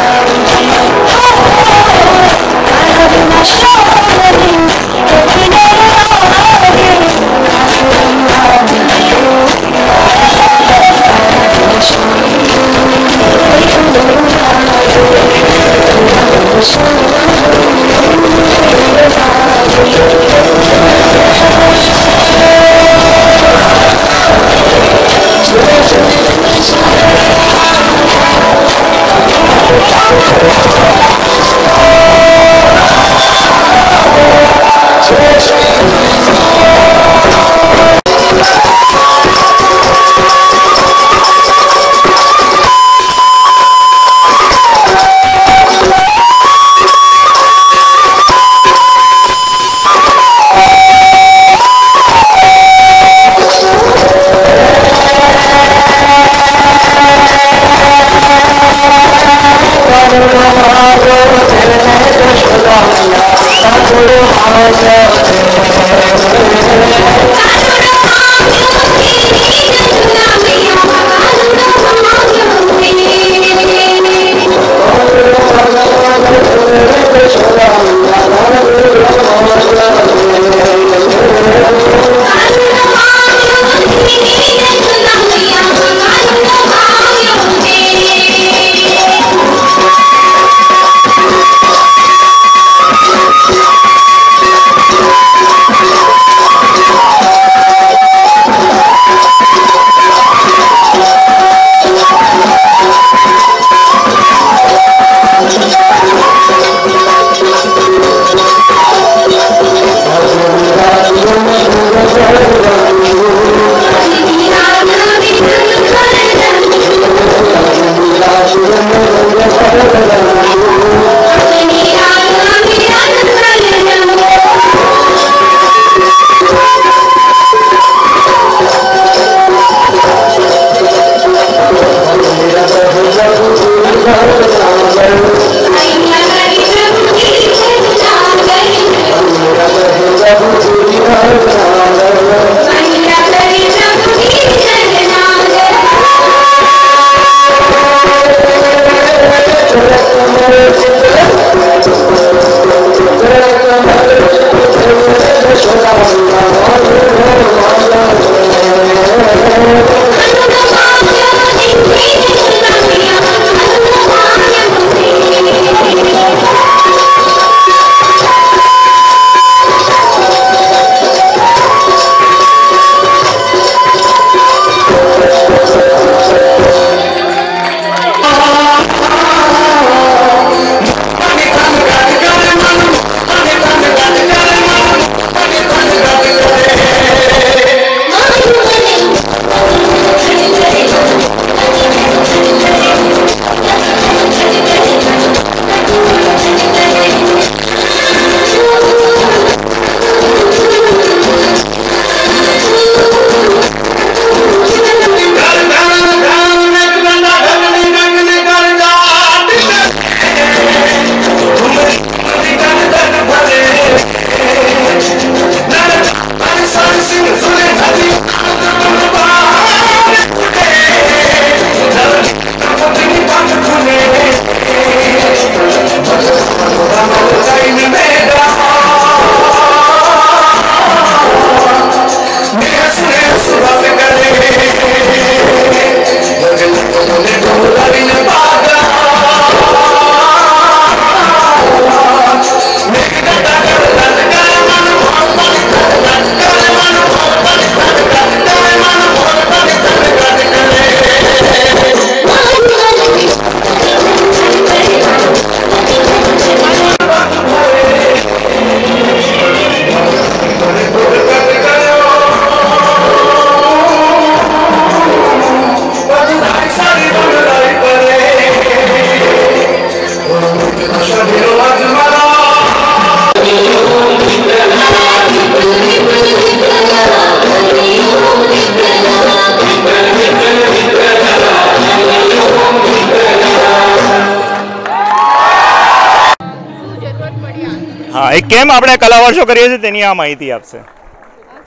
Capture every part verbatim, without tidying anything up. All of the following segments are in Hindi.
हाँ एक केम આપણે કલા વર્ષો કરીએ છીએ તેની આ માહિતી આપશે।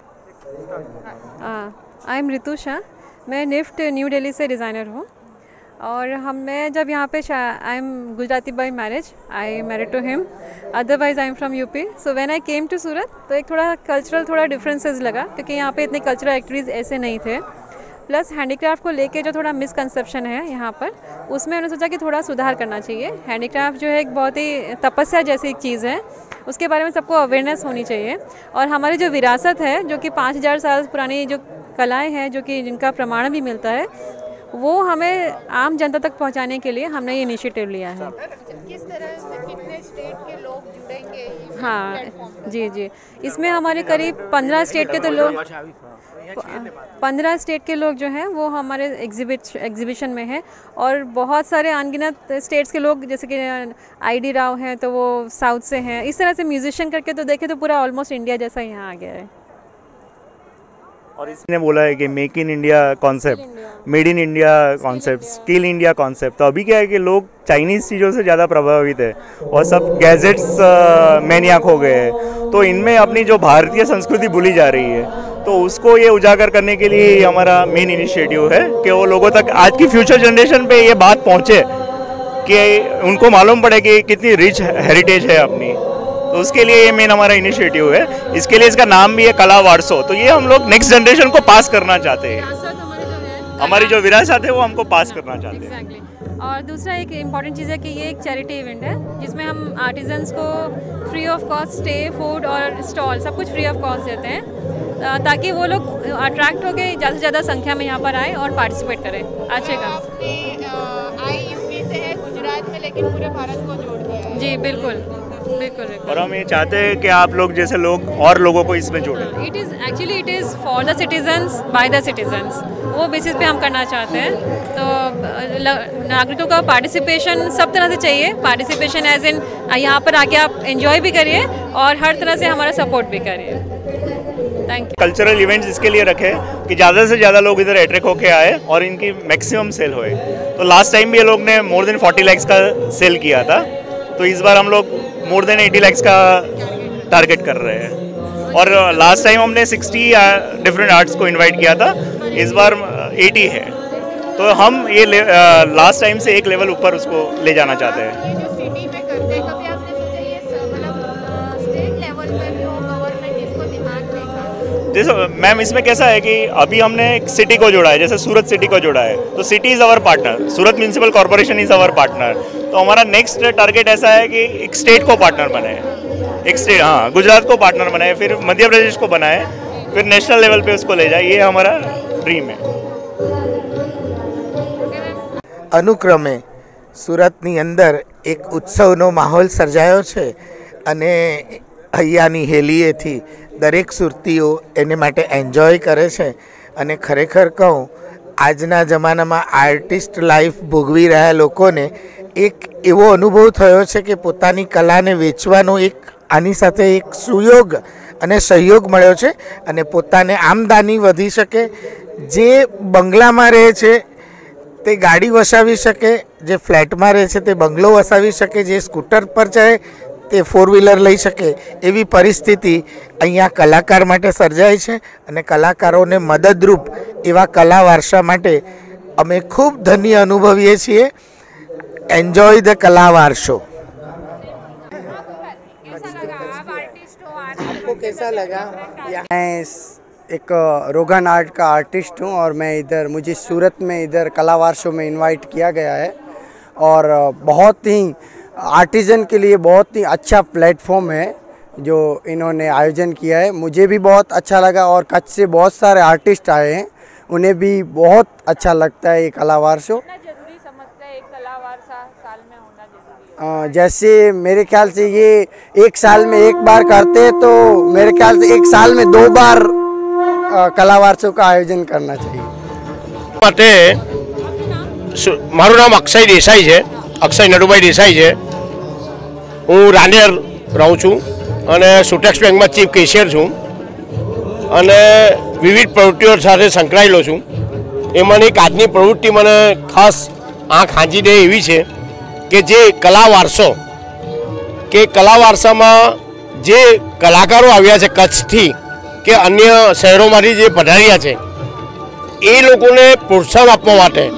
आई एम रितु शाह, मैं निफ्ट न्यू दिल्ली से डिज़ाइनर हूँ। और हम मैं जब यहाँ पे I am Gujarati by marriage, I married to him, otherwise I am from UP. So when I came to Surat तो एक थोड़ा कल्चरल थोड़ा डिफरेंसेस लगा, क्योंकि यहाँ पे इतने कल्चरल एक्टिविटीज़ ऐसे नहीं थे। प्लस हैंडीक्राफ्ट को लेके जो थोड़ा मिसकंसेप्शन है यहाँ पर, उसमें उन्होंने सोचा कि थोड़ा सुधार करना चाहिए। हैंडीक्राफ्ट जो है एक बहुत ही तपस्या जैसी एक चीज़ है, उसके बारे में सबको अवेयरनेस होनी चाहिए। और हमारी जो विरासत है, जो कि पाँच हज़ार साल पुरानी जो कलाएं हैं, जो कि जिनका प्रमाण भी मिलता है, वो हमें आम जनता तक पहुंचाने के लिए हमने ये इनिशिएटिव लिया है। किस तरह से कितने स्टेट के लोग जुड़ेंगे? हाँ जी जी, इसमें हमारे करीब पंद्रह स्टेट के तो लोग पंद्रह स्टेट के लोग जो हैं वो हमारे एग्जिबिट एग्जीबिशन में हैं, और बहुत सारे अनगिनत स्टेट्स के लोग, जैसे कि आई डी राव हैं तो वो साउथ से हैं। इस तरह से म्यूजिशियन करके तो देखें तो पूरा ऑलमोस्ट इंडिया जैसा यहाँ आ गया है। और इसने बोला है कि make in India concept, made in India concept, skill India concept. तो अभी क्या है कि लोग चाइनीज़ चीज़ों से ज़्यादा प्रभावित है और सब गैजेट्स मैनियाक हो गए हैं, तो इनमें अपनी जो भारतीय संस्कृति भूली जा रही है। तो उसको ये उजागर करने के लिए हमारा मेन इनिशिएटिव है कि वो लोगों तक, आज की फ्यूचर जनरेशन पे ये बात पहुँचे कि उनको मालूम पड़े कि कितनी रिच हेरिटेज है अपनी। तो उसके लिए ये मेन हमारा इनिशिएटिव है। इसके लिए इसका नाम भी है कला वारसो। तो ये हम लोग नेक्स्ट जनरेशन को पास करना चाहते हैं, हमारी जो विरासत है वो हमको पास करना चाहते हैं। exactly. और दूसरा एक इम्पॉर्टेंट चीज़ है कि ये एक चैरिटी इवेंट है, जिसमें हम आर्टिजन्स को free of cost stay, food और स्टॉल सब कुछ फ्री ऑफ कॉस्ट देते हैं, ताकि वो लोग अट्रैक्ट हो के ज़्यादा से ज़्यादा संख्या में यहाँ पर आए और पार्टिसिपेट करें। अच्छे का आई यूपी से है गुजरात में, लेकिन पूरे भारत को जोड़ दिया है। जी बिल्कुल बिल्कुल। और हम ये चाहते हैं कि आप लोग जैसे लोग और लोगों को इसमें जोड़ें। It is actually it is for the citizens by the citizens, वो बेसिस पे हम करना चाहते हैं। तो नागरिकों का पार्टिसिपेशन सब तरह से चाहिए। पार्टिसिपेशन एज इन यहाँ पर आके आप एंजॉय भी करिए और हर तरह से हमारा सपोर्ट भी करिए। Thank you. कल्चरल इवेंट्स इसके लिए रखे कि ज़्यादा से ज़्यादा लोग इधर अट्रैक्ट होके आए और इनकी मैक्सिमम सेल होए। तो लास्ट टाइम भी ये लोग ने मोर देन फोर्टी लैक्स का सेल किया था, तो इस बार हम लोग मोर देन एटी लैक्स का टारगेट कर रहे हैं। और लास्ट टाइम हमने सिक्सटी डिफरेंट आर्ट्स को इनवाइट किया था, इस बार एटी है। तो हम ये लास्ट टाइम से एक लेवल ऊपर उसको ले जाना चाहते हैं। ये जो सिटी में करते हैं, कभी आपने सोचा ये मतलब स्टेट लेवल पे भी हो, गवर्नमेंट इसको ध्यान देगा? जैसे मैम, इसमें कैसा है कि अभी हमने एक सिटी को जोड़ा है, जैसे सूरत सिटी को जोड़ा है, तो city is our partner, Surat municipal corporation is our partner. तो हमारा नेक्स्ट टारगेट ऐसा है कि एक स्टेट को पार्टनर बनाए, एक स्टेट, हाँ गुजरात को पार्टनर बनाए, फिर मध्य प्रदेश को बनाए, फिर नेशनल लेवल पे उसको ले जाए। ये हमारा ड्रीम है। અનુક્રમે સુરતની અંદર એક ઉત્સવનો માહોલ સર્જાયો છે અને અહીંયાની હેલીએથી દરેક સુરતીઓ એને માટે એન્જોય કરે છે। અને ખરેખર કહું, આજના જમાનામાં આર્ટિસ્ટ લાઈફ ભોગવી રહ્યા લોકોને એક એવો અનુભવ થયો છે કે પોતાની કલાને વેચવાનો એક આની સાથે એક સુયોગ અને સહયોગ મળ્યો છે અને પોતાને આમદાની વધી શકે। જે બંગલામાં રહે છે તે ગાડી વસાવી શકે, જે ફ્લેટમાં રહે છે તે બંગલો વસાવી શકે, જે સ્કૂટર પર જાય તે ફોર વ્હીલર લઈ શકે, એવી પરિસ્થિતિ અહીંયા કલાકાર માટે સર્જાય છે। અને કલાકારોને મદદરૂપ એવા કલા વારસા માટે અમે ખૂબ ધન્ય અનુભવીએ છીએ। એન્જોય ધ કલા વારસો। आपको कैसा लगा? मैं एक रोगन आर्ट का आर्टिस्ट हूँ और मैं इधर, मुझे सूरत में इधर कला वारसों में इनवाइट किया गया है और बहुत ही आर्टिजन के लिए बहुत ही अच्छा प्लेटफॉर्म है जो इन्होंने आयोजन किया है। मुझे भी बहुत अच्छा लगा और कच्छ से बहुत सारे आर्टिस्ट आए हैं, उन्हें भी बहुत अच्छा लगता है ये कला वारसों। जैसे मेरे ख्याल से ये एक साल में एक बार करते हैं, तो मेरे ख्याल से एक साल में दो बार कला वारसों का आयोजन करना चाहिए। માટે મારું નામ અક્ષય દેસાઈ છે, અક્ષય નડુભાઈ દેસાઈ છે। હું રાંદેર રહું છું અને સુટેક્સ બેંકમાં ચીફ કેશિયર છું અને વિવિધ પ્રવૃત્તિઓ સાથે સંકળાયેલો છું। એમાંની એક આજની પ્રવૃત્તિ મને ખાસ આંખ હાંજી દે એવી છે કે જે કલા વારસો, કે કલા વારસામાં જે કલાકારો આવ્યા છે કચ્છથી કે અન્ય શહેરોમાંથી જે પધાર્યા છે, એ લોકોને પ્રોત્સાહન આપવા માટે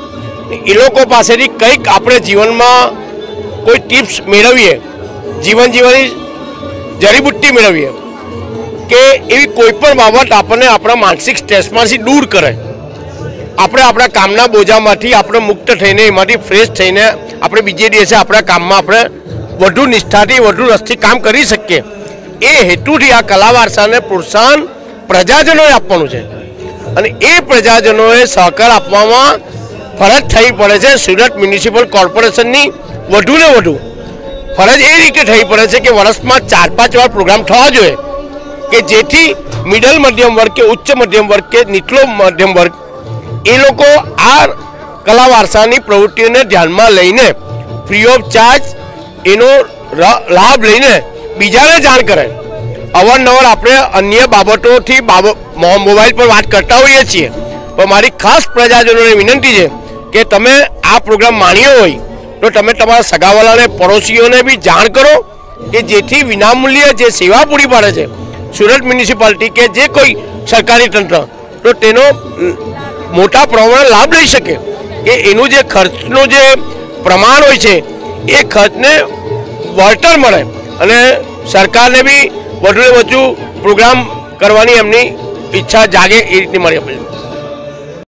એ લોકો પાસેથી કંઈક આપણે જીવનમાં કોઈ ટિપ્સ મેળવીએ, જીવન જીવવાની જડીબુટ્ટી મેળવીએ કે એવી કોઈ પણ બાબત આપણને આપણા માનસિક સ્ટ્રેસમાંથી દૂર કરે, આપણે આપણા કામના બોજામાંથી આપણે મુક્ત થઈને એમાંથી ફ્રેશ થઈને આપણે બીજે દિવસે આપણા કામમાં આપણે વધુ નિષ્ઠાથી વધુ રસથી કામ કરી શકીએ, એ હેતુથી આ કલા વારસાને પ્રોત્સાહન પ્રજાજનોએ આપવાનું છે. અને એ પ્રજાજનોએ સહકાર આપવામાં ફરજ થઈ પડે છે. સુરત મ્યુનિસિપલ કોર્પોરેશનની વધુ ને વધુ ફરજ એ રીતે થઈ પડે છે કે વર્ષમાં ચાર પાંચ વાર પ્રોગ્રામ થવા જોઈએ કે જેથી મિડલ મધ્યમ વર્ગ કે ઉચ્ચ મધ્યમ વર્ગ કે નીચલો મધ્યમ વર્ગ એ લોકો આ કલા વારસાની પ્રવૃત્તિઓને ધ્યાનમાં લઈને ફ્રી ઓફ ચાર્જ એનો લાભ લઈને બીજાને જાણ કરે. અવારનવાર આપણે અન્ય બાબતોથી બાબત મોબાઈલ પર વાત કરતા હોઈએ છીએ, પણ મારી ખાસ પ્રજાજનોને વિનંતી છે કે તમે આ પ્રોગ્રામ માણ્યો હોય તો તમે તમારા સગાવાલાને પડોશીઓને બી જાણ કરો કે જેથી વિનામૂલ્યે જે સેવા પૂરી પાડે છે સુરત મ્યુનિસિપાલિટી કે જે કોઈ સરકારી તંત્ર, તો તેનો મોટા પ્રમાણમાં લાભ લઈ શકે કે એનું જે ખર્ચનું જે પ્રમાણ હોય છે એ ખર્ચને વળતર મળે અને સરકારને બી વધુ વધુ પ્રોગ્રામ કરવાની એમની ઈચ્છા જાગે એ રીતની મળી આપે છે.